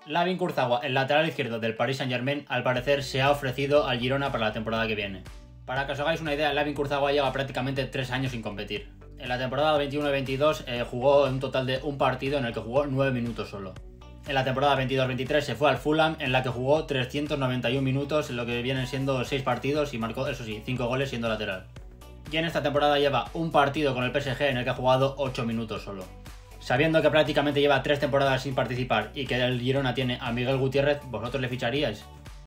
Lavin Kurzawa, el lateral izquierdo del Paris Saint-Germain, al parecer se ha ofrecido al Girona para la temporada que viene. Para que os hagáis una idea, Lavin Kurzawa lleva prácticamente 3 años sin competir. En la temporada 21-22 jugó un total de un partido en el que jugó 9 minutos solo. En la temporada 22-23 se fue al Fulham, en la que jugó 391 minutos, en lo que vienen siendo 6 partidos y marcó, eso sí, 5 goles siendo lateral. Y en esta temporada lleva un partido con el PSG en el que ha jugado 8 minutos solo. Sabiendo que prácticamente lleva 3 temporadas sin participar y que el Girona tiene a Miguel Gutiérrez, ¿vosotros le ficharíais?